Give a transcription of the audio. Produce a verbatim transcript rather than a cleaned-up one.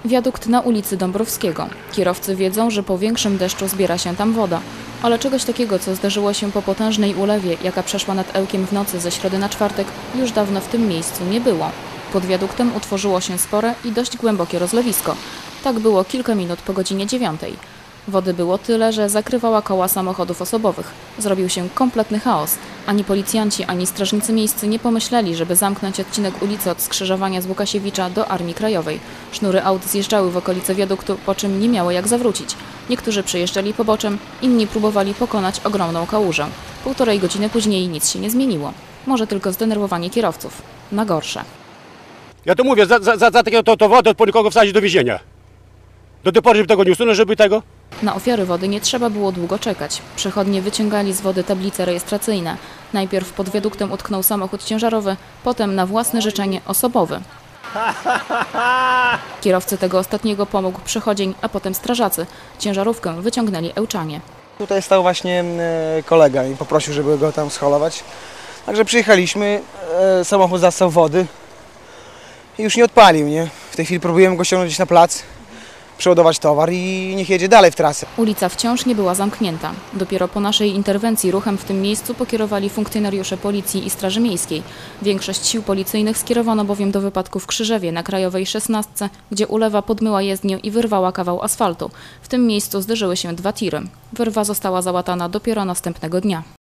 Wiadukt na ulicy Dąbrowskiego. Kierowcy wiedzą, że po większym deszczu zbiera się tam woda. Ale czegoś takiego, co zdarzyło się po potężnej ulewie, jaka przeszła nad Ełkiem w nocy ze środy na czwartek, już dawno w tym miejscu nie było. Pod wiaduktem utworzyło się spore i dość głębokie rozlewisko. Tak było kilka minut po godzinie dziewiątej. Wody było tyle, że zakrywała koła samochodów osobowych. Zrobił się kompletny chaos. Ani policjanci, ani strażnicy miejscy nie pomyśleli, żeby zamknąć odcinek ulicy od skrzyżowania z Łukasiewicza do Armii Krajowej. Sznury aut zjeżdżały w okolice wiaduktu, po czym nie miało jak zawrócić. Niektórzy przejeżdżali poboczem, inni próbowali pokonać ogromną kałużę. Półtorej godziny później nic się nie zmieniło. Może tylko zdenerwowanie kierowców. Na gorsze. Ja to mówię, za, za, za takiego to, to wodę od nikogo wsadzić do więzienia. Do tej pory, żeby tego nie usunąć, żeby tego... Na ofiary wody nie trzeba było długo czekać. Przechodnie wyciągali z wody tablice rejestracyjne. Najpierw pod wiaduktem utknął samochód ciężarowy, potem na własne życzenie osobowy. Kierowcy tego ostatniego pomógł przechodzień, a potem strażacy. Ciężarówkę wyciągnęli Ełczanie. Tutaj stał właśnie kolega i poprosił, żeby go tam scholować. Także przyjechaliśmy, samochód zastał wody i już nie odpalił, nie? W tej chwili próbujemy go ściągnąć na plac, przeładować towar i niech jedzie dalej w trasę. Ulica wciąż nie była zamknięta. Dopiero po naszej interwencji ruchem w tym miejscu pokierowali funkcjonariusze policji i straży miejskiej. Większość sił policyjnych skierowano bowiem do wypadku w Krzyżewie na Krajowej szesnastce, gdzie ulewa podmyła jezdnię i wyrwała kawał asfaltu. W tym miejscu zderzyły się dwa tiry. Wyrwa została załatana dopiero następnego dnia.